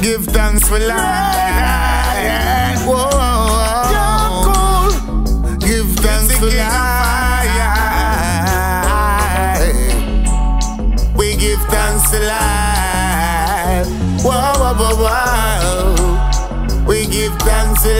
give thanks for life. Whoa, give thanks for life. We give thanks for life. Whoa, whoa, whoa, whoa. We give thanks for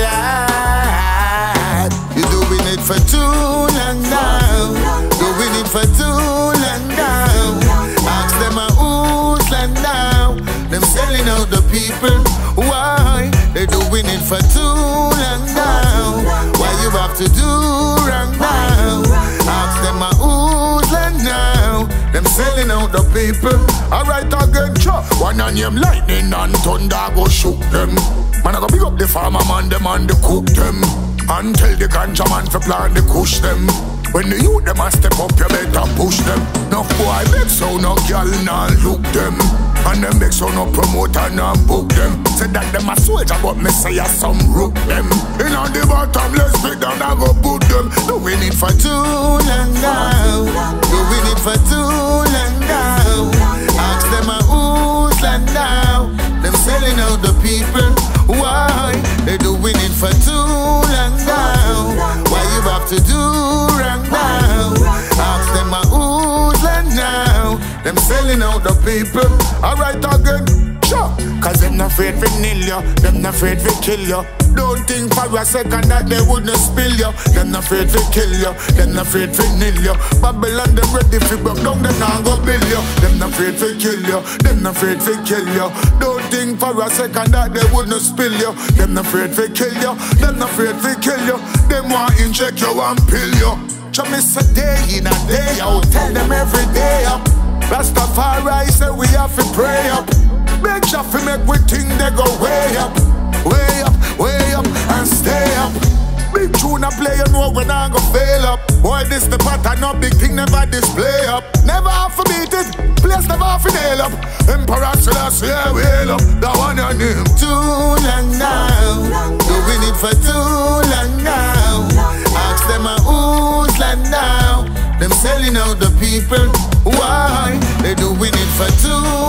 life. You're doing it for too long now. Doing it for too long now. Ask them who's land now. Them selling out the people. Why? They're doing it for too long now. Why you have to do wrong now? Ask them who's land now. Them selling out the people. Alright again, chop. One on them lightning and thunder go shoot them. Man I go pick up the farmer man, them and the cook them. And tell the ganja man to plant the kush them. When the youth them a step up, you better push them. No boy make so no girl nah look them. And them make so no promoter nah book them. Say that them a soldier but me say a some rook them. In on the bottom let's pick down and go put them. Doing it for too long now. Doing it for too long now. Ask them who's land now. Them selling out the people. Why? They doing it for too long now. Why you have to do wrong now? Ask them who's land now. Them selling out the people. Alright again, sure. Cause them not afraid to nail you. Them not afraid to kill you. Don't think for a second that they wouldn't spill you. Them not afraid to kill you. Them not afraid to nail you. Babylon them ready to broke down, them not go build you. Them not afraid to kill you. Them not afraid to kill you. Don't think for a second that they wouldn't spill you. Them not afraid to kill you. Them not afraid to kill you. Them want inject you and pill you. Just miss a day in a day out. Tell them every day up. Rastafari say we have to pray up. Make sure to make we think they go way up. Way up, way up, and stay up. Big tune a play, you know when I go fail up. Boy, this the pattern, no big thing, never display up. Never have to beat it, place never have to nail up. Emperor Selassie, yeah, wheel up. The one your name. Too long now, doing it for too long now. Ask them who's land now. Them selling out the people. Why? They doing it for too